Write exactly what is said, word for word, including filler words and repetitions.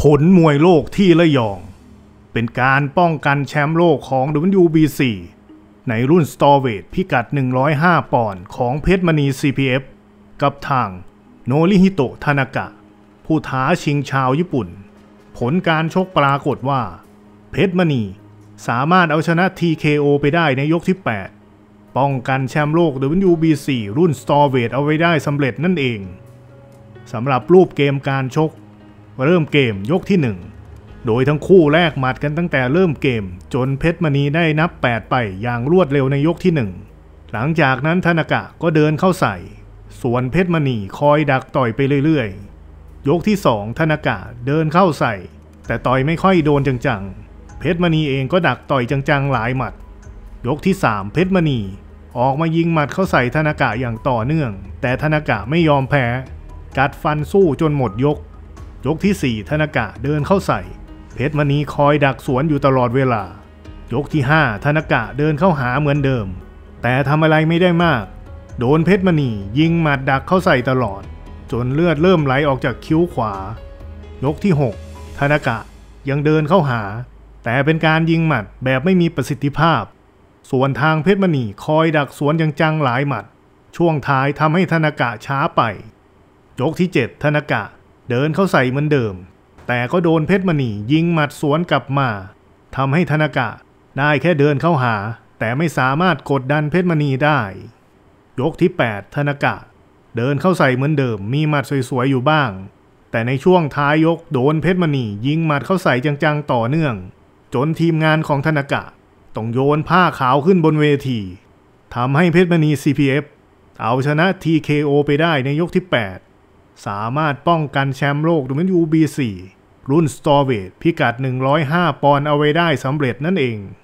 ผลมวยโลกที่ระยองเป็นการป้องกันแชมป์โลกของ ดับเบิลยู บี ซี ในรุ่นสตอร์เวทพิกัดหนึ่งร้อยห้าปอนด์ของเพชรมณี ซี พี เอฟ กับทางโนริฮิโตะ ทานากะผู้ท้าชิงชาวญี่ปุ่นผลการชกปรากฏว่าเพชรมณีสามารถเอาชนะ ที เค โอ ไปได้ในยกที่แปดป้องกันแชมป์โลก ดับเบิลยู บี ซี รุ่นสตอร์เวทเอาไว้ได้สำเร็จนั่นเองสำหรับรูปเกมการชกเริ่มเกมยกที่หนึ่งโดยทั้งคู่แลกหมัดกันตั้งแต่เริ่มเกมจนเพชรมณีได้นับแปดไปอย่างรวดเร็วในยกที่หนึ่งหลังจากนั้นทานากะก็เดินเข้าใส่ส่วนเพชรมณีคอยดักต่อยไปเรื่อยๆยกที่สองทานากะเดินเข้าใส่แต่ต่อยไม่ค่อยโดนจังๆเพชรมณีเองก็ดักต่อยจังๆหลายหมัดยกที่สามเพชรมณีออกมายิงหมัดเข้าใส่ทานากะอย่างต่อเนื่องแต่ทานากะไม่ยอมแพ้กัดฟันสู้จนหมดยกยกที่สี่ทานากะเดินเข้าใส่เพชรมณีคอยดักสวนอยู่ตลอดเวลายกที่ห้าทานากะเดินเข้าหาเหมือนเดิมแต่ทำอะไรไม่ได้มากโดนเพชรมณียิงหมัดดักเข้าใส่ตลอดจนเลือดเริ่มไหลออกจากคิ้วขวายกที่หกทานากะยังเดินเข้าหาแต่เป็นการยิงหมัดแบบไม่มีประสิทธิภาพส่วนทางเพชรมณีคอยดักสวนจังๆหลายหมัดช่วงท้ายทำให้ทานากะช้าไปยกที่เจ็ดทานากะเดินเข้าใส่เหมือนเดิมแต่ก็โดนเพชรมณียิงหมัดสวนกลับมาทำให้ทานากะได้แค่เดินเข้าหาแต่ไม่สามารถกดดันเพชรมณีได้ยกที่แปดทานากะเดินเข้าใส่เหมือนเดิมมีหมัดสวยๆอยู่บ้างแต่ในช่วงท้ายยกโดนเพชรมณียิงหมัดเข้าใส่จังๆต่อเนื่องจนทีมงานของทานากะต้องโยนผ้าขาวขึ้นบนเวทีทำให้เพชรมณี ซี พี เอฟ เอาชนะ ที เค โอ ไปได้ในยกที่แปดสามารถป้องกันแชมป์โลก ดับเบิลยู บี ซี รุ่นสตอร์เวทพิกัดหนึ่งร้อยห้าปอนด์เอาไว้ได้สำเร็จนั่นเอง